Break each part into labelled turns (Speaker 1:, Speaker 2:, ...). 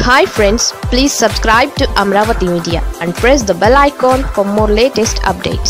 Speaker 1: Hi friends, please subscribe to Amravati Media and press the bell icon for more latest updates.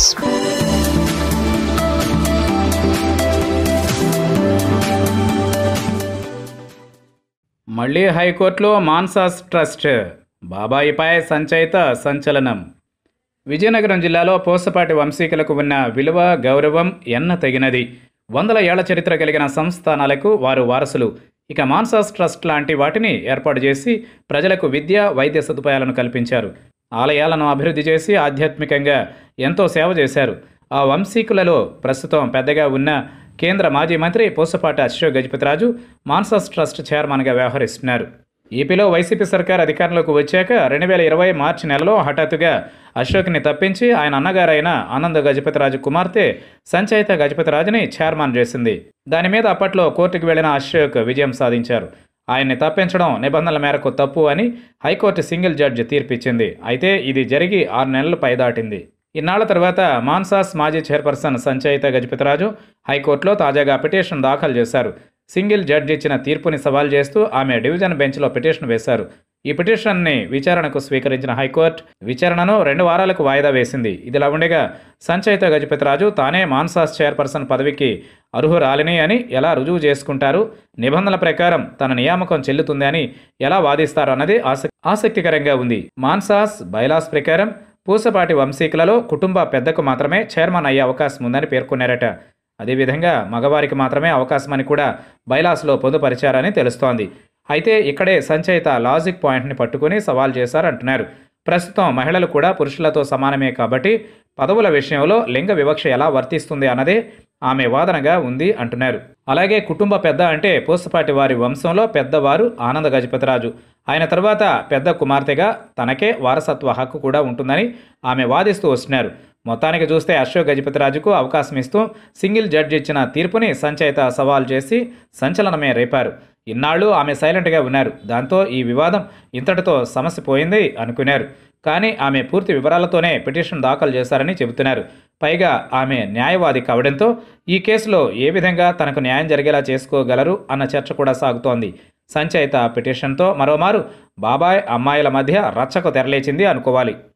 Speaker 2: మళ్ళీ హైకోర్టులో Mansas trust బాబాయిపై Sanchaita సంచలనం. విజయనగరం జిల్లాలో పూసపాటి వంశీకులకు ఉన్న విలువ గౌరవం ఎన్న తగినది. వందల ఏళ్ల చరిత్ర కలిగిన సంస్థానాలకు వారు వారసులు. ఇక మాన్సాస్ ట్రస్ట్ లాంటి వాటిని ఏర్పాటు చేసి ప్రజలకు విద్య వైద్య సదుపాయాలను కల్పించారు. ఆలయాలను అభివృద్ధి చేసి ఆధ్యాత్మికంగా ఎంతో సేవ చేశారు. ఆ వంశీకులలో ప్రస్తుతం పెద్దగా ఉన్న కేంద్ర మాజీ మంత్రి పూసపాటి అశోక్ గజపతిరాజు మాన్సాస్ ట్రస్ట్ చైర్మన్గా వ్యవహరిస్తున్నారు. ఏపీలో వైసీపీ సర్కార్ అధికారంలోకి వచ్చాక 2020 మార్చి నెలలో హఠాత్తుగా అశోక్ని తప్పించి ఆయన అన్నగారైన ఆనంద్ గజపతిరాజు కుమార్తె సంచయిత గజపతిరాజుని చైర్మన్ చేసింది. దాని మీద అప్పట్లో కోర్టుకు వెళ్లిన అశోక్ విజయం సాధించారు. ఆయన్ని తప్పించడం నిబంధనల మేరకు తప్పు అని హైకోర్టు సింగిల్ జడ్జి తీర్పిచ్చింది. అయితే ఇది జరిగి 6 నెలలు పైదాటింది. ఇన్నాళ్ల తర్వాత మాన్సాస్ మాజీ చైర్పర్సన్ సంచయిత గజపతిరాజు హైకోర్టులో తాజాగా పిటిషన్ దాఖలు చేశారు. సింగిల్ జడ్జి ఇచ్చిన తీర్పుని సవాల్ చేస్తూ ఆమె డివిజన్ బెంచ్లో పిటిషన్ వేశారు. ఈ పిటిషన్ని విచారణకు స్వీకరించిన హైకోర్టు విచారణను 2 వారాలకు వాయిదా వేసింది. ఇదిలా ఉండగా సంచయిత గజపతిరాజు తానే మాన్సాస్ చైర్పర్సన్ పదవికి అర్హురాలిని అని ఎలా రుజువు చేసుకుంటారు, నిబంధనల ప్రకారం తన నియామకం చెల్లుతుంది అని ఎలా వాదిస్తారు అన్నది ఆసక్తికరంగా ఉంది. మాన్సాస్ బైలాస్ ప్రకారం పూసపాటి వంశీకులలో కుటుంబ పెద్దకు మాత్రమే చైర్మన్ అయ్యే అవకాశం ఉందని పేర్కొన్నారట. అదేవిధంగా మగవారికి మాత్రమే అవకాశమని కూడా బైలాస్లో పొందుపరిచారని తెలుస్తోంది. అయితే ఇక్కడే సంచయిత లాజిక్ పాయింట్ని పట్టుకుని సవాల్ చేశారంటున్నారు. ప్రస్తుతం మహిళలు కూడా పురుషులతో సమానమే కాబట్టి పదవుల విషయంలో లింగ వివక్ష ఎలా వర్తిస్తుంది అన్నదే ఆమె వాదనగా ఉంది అంటున్నారు. అలాగే కుటుంబ పెద్ద అంటే పూసపాటి వారి వంశంలో పెద్దవారు ఆనంద గజపతిరాజు. ఆయన తర్వాత పెద్ద కుమార్తెగా తనకే వారసత్వ హక్కు కూడా ఉంటుందని ఆమె వాదిస్తూ వస్తున్నారు. మొత్తానికి చూస్తే అశోక్ గజపతిరాజుకు అవకాశం ఇస్తూ సింగిల్ జడ్జి ఇచ్చిన తీర్పుని సంచయిత సవాల్ చేసి సంచలనమే రేపారు. ఇన్నాళ్ళు ఆమె సైలెంట్గా ఉన్నారు. దాంతో ఈ వివాదం ఇంతటితో సమస్య పోయింది అనుకున్నారు. కానీ ఆమె పూర్తి వివరాలతోనే పిటిషన్ దాఖలు చేశారని చెబుతున్నారు. పైగా ఆమె న్యాయవాది కావడంతో ఈ కేసులో ఏ విధంగా తనకు న్యాయం జరిగేలా చేసుకోగలరు అన్న చర్చ కూడా సాగుతోంది. సంచయిత పిటిషన్తో మరోమారు బాబాయ్ అమ్మాయిల మధ్య రచ్చకు తెరలేచింది అనుకోవాలి.